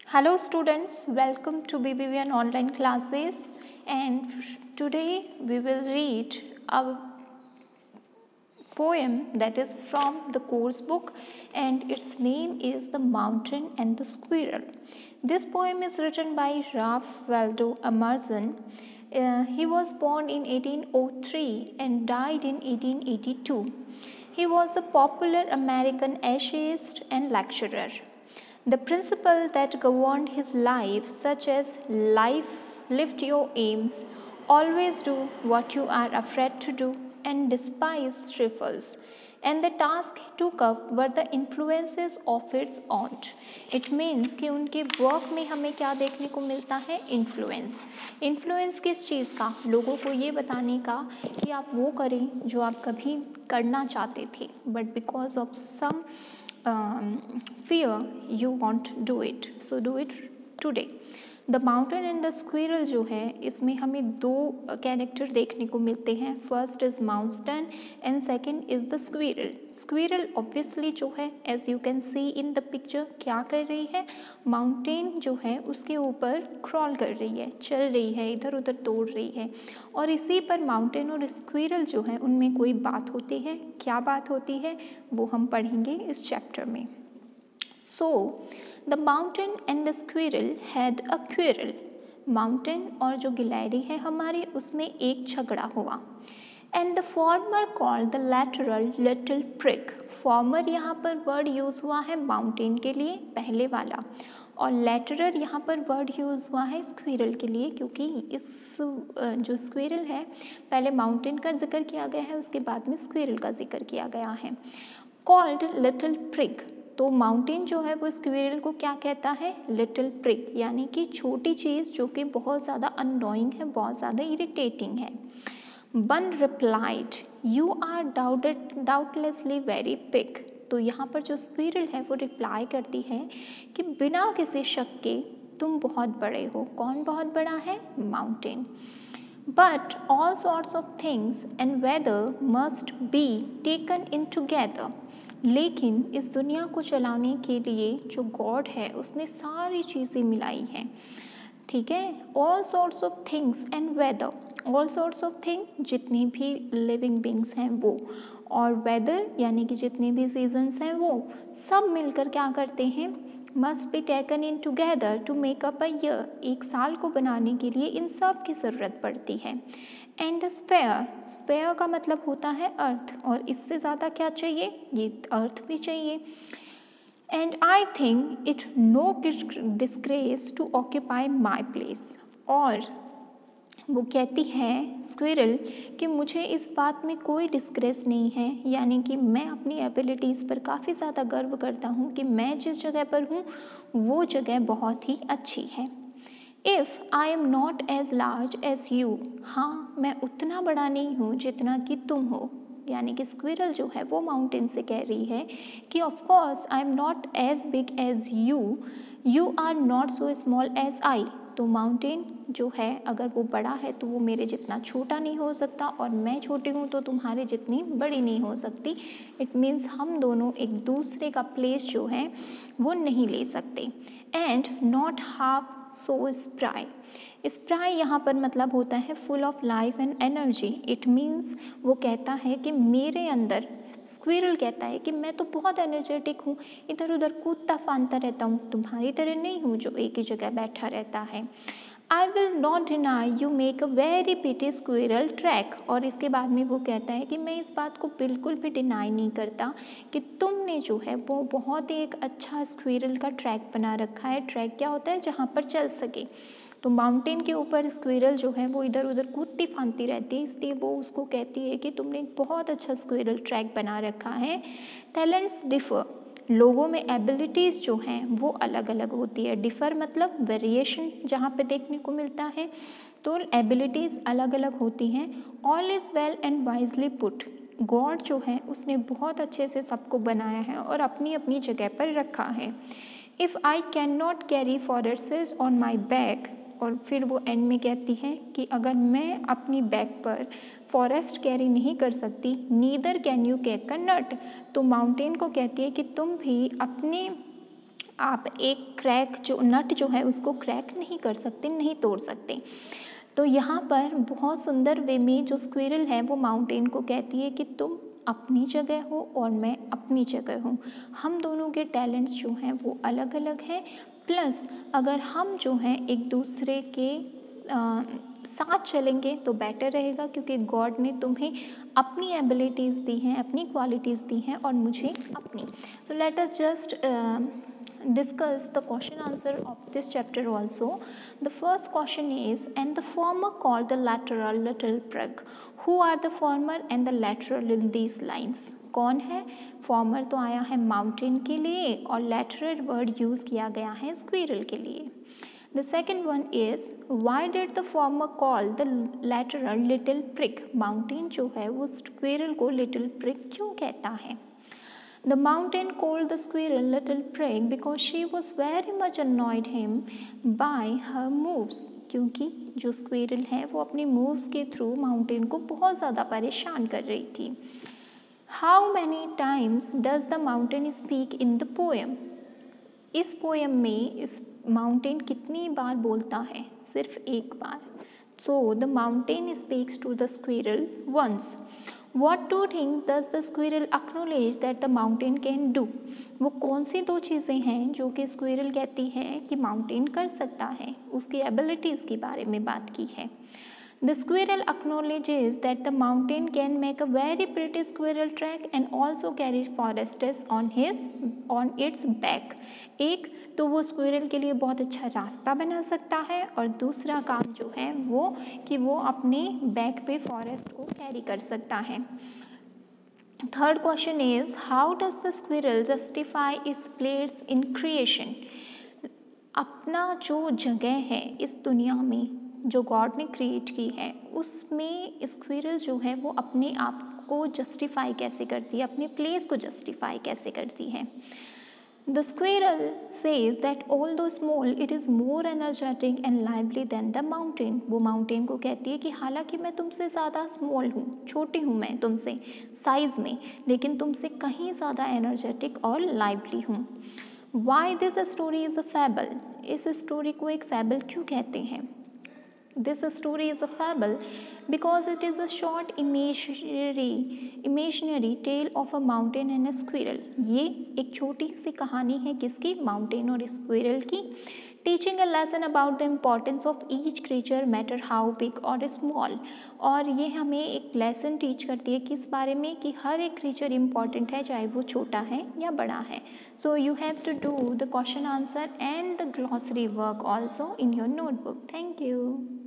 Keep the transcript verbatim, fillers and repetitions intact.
Hello students, welcome to B B V N online classes, and today we will read a poem that is from the course book and its name is The Mountain and the Squirrel. This poem is written by Ralph Waldo Emerson. Uh, he was born in eighteen oh three and died in eighteen eighty-two. He was a popular American essayist and lecturer. The principle that governed his life, such as life, lift your aims, always do what you are afraid to do, and despise trifles, and the task he took up were the influences of its aunt. It means कि उनके work में हमें क्या देखने को मिलता है, influence. Influence किस चीज़ का? लोगों को ये बताने का कि आप वो करें जो आप कभी करना चाहते थे, but because of some Um, fear you won't do it, so do it today. The mountain and the squirrel जो है इसमें हमें दो कैरेक्टर देखने को मिलते हैं. First is mountain and second is the squirrel. Squirrel obviously जो है as you can see in the picture क्या कर रही है, माउंटेन जो है उसके ऊपर क्रॉल कर रही है, चल रही है, इधर उधर दौड़ रही है. और इसी पर माउंटेन और स्क्विरल जो है उनमें कोई बात होती है. क्या बात होती है वो हम पढ़ेंगे इस चैप्टर में. So, the mountain and the squirrel had a quarrel. Mountain और जो गिलहरी है हमारी उसमें एक झगड़ा हुआ. And the former called the lateral little prick. Former यहाँ पर word use हुआ है mountain के लिए, पहले वाला, और lateral यहाँ पर word use हुआ है squirrel के लिए, क्योंकि इस जो squirrel है पहले mountain का जिक्र किया गया है, उसके बाद में squirrel का जिक्र किया गया है. Called little prick. तो माउंटेन जो है वो स्क्विरल को क्या कहता है, लिटिल प्रिक, यानी कि छोटी चीज़ जो कि बहुत ज़्यादा अननोइंग है, बहुत ज़्यादा इरिटेटिंग है. One replied, you are doubted doubtlessly very pick. तो यहाँ पर जो स्क्विरल है वो रिप्लाई करती है कि बिना किसी शक के तुम बहुत बड़े हो. कौन बहुत बड़ा है, mountain. But all sorts of things and weather must be taken in together. लेकिन इस दुनिया को चलाने के लिए जो गॉड है उसने सारी चीज़ें मिलाई हैं. ठीक है, all sorts of things and weather. All sorts of thing जितनी भी लिविंग बींग्स हैं वो, और वेदर यानी कि जितने भी सीजन्स हैं वो, सब मिलकर क्या करते हैं, must be taken in together to make up a year. एक साल को बनाने के लिए इन सब की ज़रूरत पड़ती है. एंड स्पेयर, स्पेयर का मतलब होता है अर्थ, और इससे ज़्यादा क्या चाहिए, ये अर्थ भी चाहिए. And I think it no disgrace to occupy my place. और वो कहती है स्क्विरल कि मुझे इस बात में कोई डिस्ग्रेस नहीं है, यानी कि मैं अपनी एबिलिटीज़ पर काफ़ी ज़्यादा गर्व करता हूँ कि मैं जिस जगह पर हूँ वो जगह बहुत ही अच्छी है. If I am not as large as you, हाँ मैं उतना बड़ा नहीं हूँ जितना कि तुम हो. यानी कि स्क्विरल जो है वो माउंटेन से कह रही है कि of course I am not as big as you, you are not so small as I. तो माउंटेन जो है अगर वो बड़ा है तो वो मेरे जितना छोटा नहीं हो सकता, और मैं छोटी हूँ तो तुम्हारे जितनी बड़ी नहीं हो सकती. इट मीन्स हम दोनों एक दूसरे का प्लेस जो है वो नहीं ले सकते. And not half so spry. Spry यहाँ पर मतलब होता है full of life and energy. It means वो कहता है कि मेरे अंदर, स्क्विरल कहता है कि मैं तो बहुत एनर्जेटिक हूँ, इधर उधर कूदता फांदता रहता हूँ, तुम्हारी तरह नहीं हूँ जो एक ही जगह बैठा रहता है. I will not deny you make a very pretty squirrel track. और इसके बाद में वो कहता है कि मैं इस बात को बिल्कुल भी डिनाई नहीं करता कि तुमने जो है वो बहुत ही एक अच्छा स्क्विरल का ट्रैक बना रखा है. ट्रैक क्या होता है, जहाँ पर चल सके. तो माउंटेन के ऊपर स्क्विरल जो है वो इधर उधर कूदती फांदती रहती है, इसलिए वो उसको कहती है कि तुमने एक बहुत अच्छा स्क्विरल ट्रैक बना रखा है. टैलेंट्स डिफर, लोगों में एबिलिटीज़ जो हैं वो अलग अलग होती है. डिफ़र मतलब वेरिएशन जहाँ पे देखने को मिलता है, तो एबिलिटीज़ अलग अलग होती हैं. All is well and wisely put. God जो है उसने बहुत अच्छे से सबको बनाया है और अपनी अपनी जगह पर रखा है. If I can not carry forests on my back. और फिर वो एंड में कहती है कि अगर मैं अपनी बैक पर फॉरेस्ट कैरी नहीं कर सकती, नीदर कैन यू केक अ नट. तो माउंटेन को कहती है कि तुम भी अपने आप एक क्रैक जो नट जो है उसको क्रैक नहीं कर सकते, नहीं तोड़ सकते। तो यहाँ पर बहुत सुंदर वे में जो स्क्विरल है वो माउंटेन को कहती है कि तुम अपनी जगह हो और मैं अपनी जगह हूँ, हम दोनों के टैलेंट्स जो हैं वो अलग अलग हैं। प्लस अगर हम जो हैं एक दूसरे के आ, साथ चलेंगे तो बेटर रहेगा, क्योंकि गॉड ने तुम्हें अपनी एबिलिटीज़ दी हैं, अपनी क्वालिटीज़ दी हैं और मुझे अपनी। So let us just discuss the question answer of this chapter also. The first question is, and the former called the lateral little prig. Who are the former and the lateral in these lines? कौन है? Farmer तो आया है mountain के लिए और lateral word use किया गया है स्क्विरल के लिए। The second one is, why did the former call the lateral little prig? Mountain जो है वो स्क्विरल को little prig क्यों कहता है? The mountain called the squirrel little prig because she was very much annoyed him by her moves. क्योंकि जो squirrel है वो अपनी मूव्स के थ्रू माउंटेन को बहुत ज़्यादा परेशान कर रही थी। How many times does the mountain speak in the poem? इस पोएम में इस माउंटेन कितनी बार बोलता है? सिर्फ एक बार। So the mountain speaks to the squirrel once. What two things does the squirrel acknowledge that the mountain can do? वो कौन सी दो चीज़ें हैं जो कि स्क्विरल कहती है कि माउंटेन कर सकता है, उसकी एबिलिटीज़ के बारे में बात की है। The squirrel acknowledges that the mountain can make a very pretty squirrel track and also carry forests on his on its back. एक तो वो स्क्विरल के लिए बहुत अच्छा रास्ता बना सकता है और दूसरा काम जो है वो कि वो अपने बैक पे फॉरेस्ट को कैरी कर सकता है। Third question is, how does the squirrel justify its place in creation? अपना जो जगह है इस दुनिया में जो गॉड ने क्रिएट की है उसमें स्क्विरल जो है वो अपने आप को जस्टिफाई कैसे करती है, अपने प्लेस को जस्टिफाई कैसे करती है। The squirrel says that although small, it is more energetic and lively than the mountain. वो माउंटेन को कहती है कि हालांकि मैं तुमसे ज़्यादा स्मॉल हूँ, छोटी हूँ मैं तुमसे साइज़ में, लेकिन तुमसे कहीं ज़्यादा एनर्जेटिक और लाइवली हूँ। Why this story is a fable? इस स्टोरी को एक फैबल क्यों कहते हैं? This story is a fable because it is a short imaginary imaginary tale of a mountain and a squirrel. ये एक छोटी सी कहानी है किसकी? माउंटेन और स्क्विरल की। Teaching a lesson about the importance of each creature matter how big or small. और ये हमें एक लेसन टीच करती है किस बारे में कि हर एक क्रीचर इम्पॉर्टेंट है चाहे वो छोटा है या बड़ा है। So you have to do the question answer and the glossary work also in your notebook. Thank you.